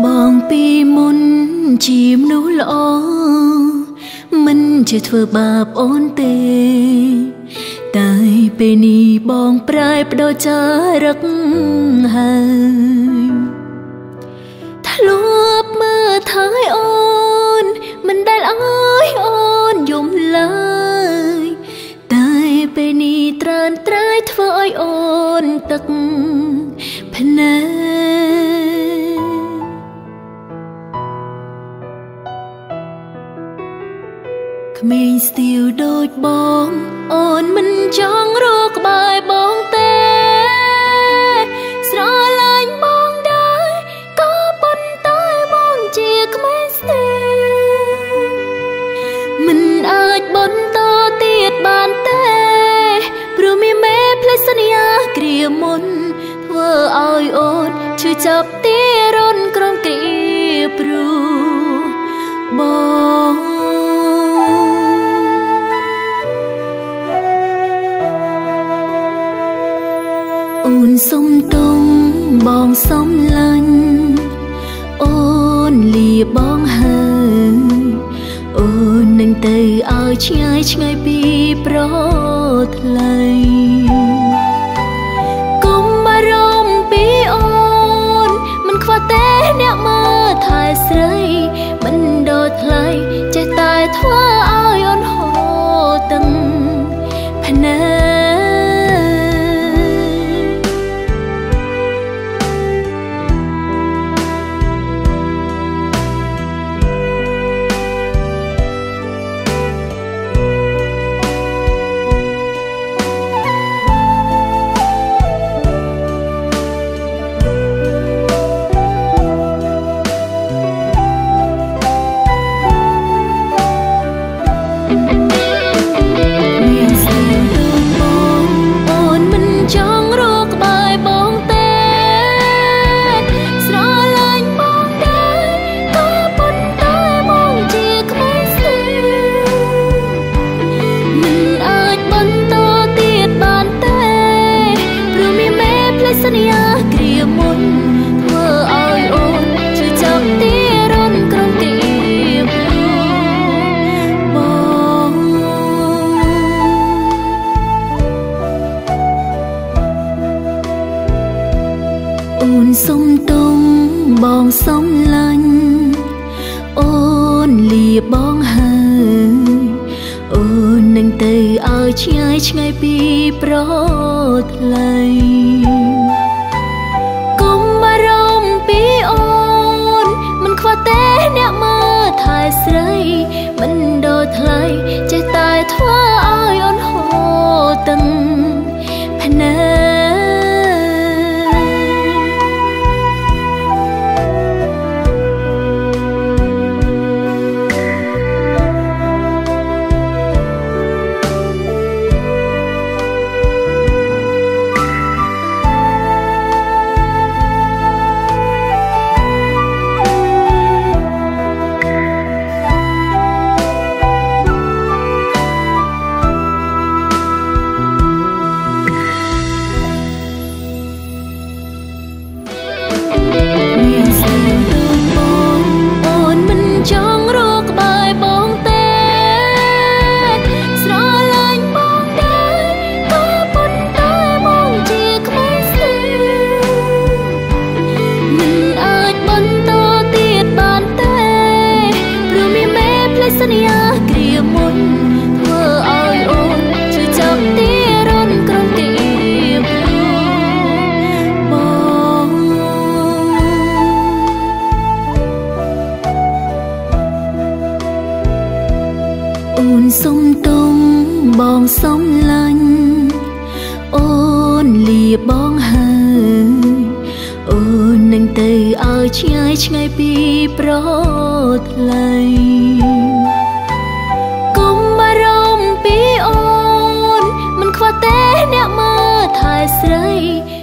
បងពីមុនជាមនុស្សល្អមិនជាធ្វើបាបអូនទេតែពេលនេះបងប្រែប្ដូរចារឹកហើយធ្លាប់មើលថើយអូនមិនដែលអើយអូនយំឡើយតែពេលនេះត្រានត្រើយធ្វើឲ្យអូនទឹកភ្នែកក្មេងស្ទាវដូចបងអូនមិនចង់រកក្បែរបងទេស្រឡាញ់បងដែរក៏ប៉ុន្តែបងជាក្មេងស្ទាវមិនអាចបន្តទៀតបានទេព្រោះមានមេផ្លេចសន្យាគ្រាមុនធ្វើឲ្យអូនឈឺចាប់ទីរនក្រុមគ្រាព្រោះបងអូនសុំទុំបងសំឡាញ់អូនលាបងហើយអូននឹងទៅឲ្យឆ្ងាយឆ្ងាយពីប្រថ្លៃកុំបារម្ភពីអូនមិនខ្វះទេអ្នកមើលថែស្រីមិនដូចថ្លៃចេះតែធ្វើឲ្យអូនហូរទាំងភ្នែកសន្យាគ្រាមុនធ្វើឲ្យអូនឈឺចាប់ទីរនក្រុមគ្រាបងអូនសុំទុំបងសំឡាញ់អូនលាបងហើយអូននឹងទៅឲ្យឆ្ងាយឆ្ងាយពីប្រថ្លៃទេអ្នកមើលថែស្រីមិនដូចថ្លៃចេះតែធ្វើឲ្យអូនហូរទាំងភ្នែកសន្យាគ្រាមុនធ្វើឲ្យអូនឈឺចាប់ទីរនក្រុមគ្រាបងអូនសុំទុំបងសំឡាញ់អូនលាបងហើយអូននឹងទៅឲ្យឆ្ងាយឆ្ងាយពីប្រថ្លៃទេអ្នកមើលថែស្រី